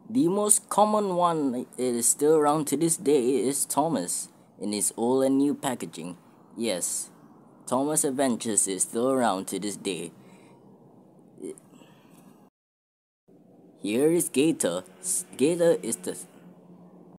The most common one is still around to this day is Thomas in his old and new packaging. Yes, Thomas Adventures is still around to this day. Here is Gator. Gator is the